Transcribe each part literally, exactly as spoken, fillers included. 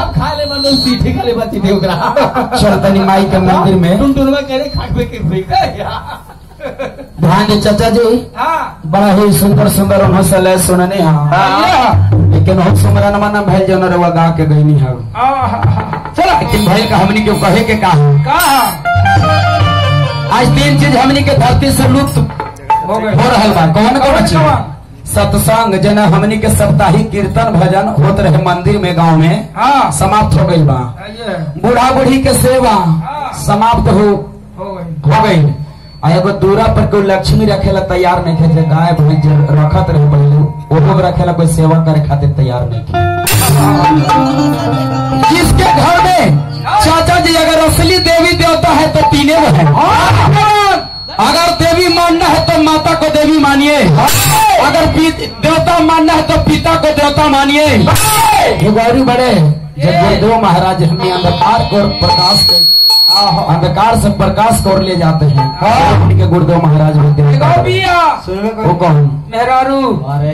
सब खा ले मतलब सीठी खा ले बची थे उधर चल तनी माई के मंदिर में टुनटुनवा करे खाकबे के भइका ध्यान दे चाचा जी। हां बड़ा ही सुंदर सुंदर हंसले सुनने हां लेकिन हम सुमरन माना भइल जन रवा गा के गईनी है। चलो लेकिन भाई का हमनी के कहे के का का आज तीन चीज हमनी के धरती से लुप्त हो गए हो रहल बा। कौन कौन चीज? सत्संग जना हमनी के साप्ताहिक कीर्तन भजन होत रहे मंदिर में गांव में हां समाप्त हो गई बा। बूढ़ा बूढ़ी के सेवा समाप्त हो हो गई हो गई। आ एगो दूरा पर कोई लक्ष्मी रखेला तैयार नहीं थे, गाय भैंस रखत रहे पहले वो रखेला कोई सेवा करे खातिर तैयार नहीं थे। जिसके घर में चाचा जी अगर असली देवी देवता है तो तीनों है। अगर देवी मानना है तो माता को देवी मानिए, अगर देवता मानना है तो पिता को देवता मानिए। गौरी बड़े जब गुरुदेव महाराज हमें अंधकार को प्रकाश अंधकार से प्रकाश को ले जाते हैं उनके गुरुदेव महाराज होते हैं। वो कौन? मेहरारू अरे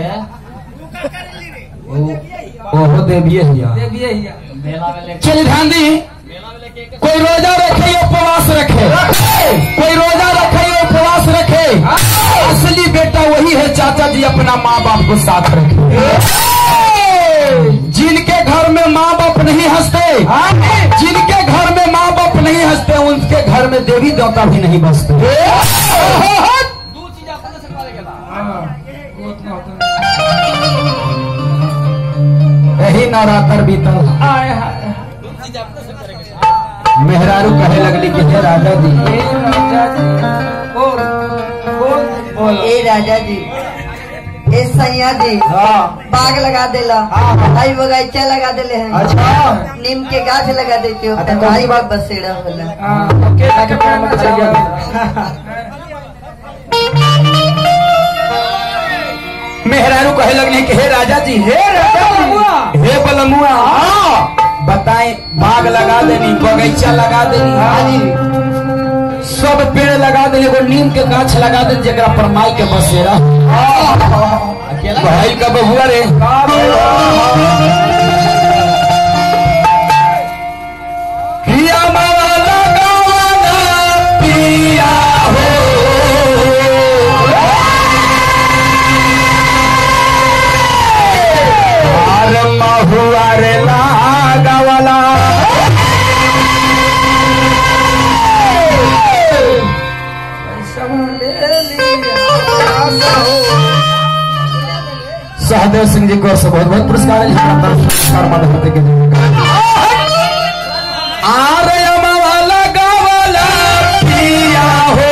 वो देवी है। चल ध्यान दी, कोई रोजा रखे उपवास रखे, कोई रोजा रखे उपवास रखे। असली बेटा वही है चाचा जी, अपना माँ बाप को साथ रखे। जिनके घर में माँ बाप नहीं हंसते, जिनके घर में माँ बाप नहीं हंसते उनके घर में देवी देवता भी नहीं बसते। यही नवरात्र बीतल मेहरारू कहे लगली कि हे राजा जी, ए राजा जी, ए सैया जी बाग लगा देला, भाई बगीचा लगा देले हैं। अच्छा नीम के गाछ लगा देते हो, भाई बाग बसेड़ा होला। मेहरारू कहे लगली कि हे राजा जी, हे राजा जी, हे बलमुआ बताएं, बाग लगा देनी, बगीचा लगा देनी, सब पेड़ लगा देनी, वो नीम के गाछ लगा देनी जरा पर माई के बसेरा भाई का बहुआ रे। पिया मावा लगावाना पिया हो, अरे महुआ रे लगावाला सहदेव सिंह जी को बहुत बहुत पुरस्कार है। आरे अमावाला गावाला पिया हो,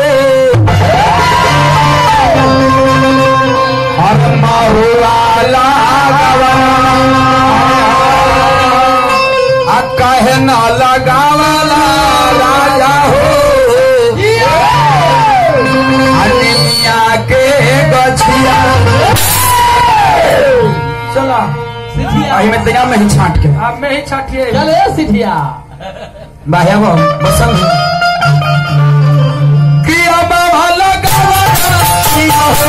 अरे महुआला गावाला कहे ना लगावाला राजा हो, अनिमिया के गछिया चला सिठिया में तैयार में ही छाट के आप में ही छाटिए। चले सिठिया बाह्या वो बसंत किया बाबा लगावा किया हो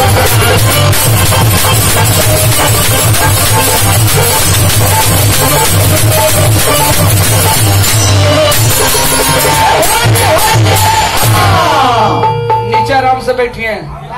Thank you. से बैठिए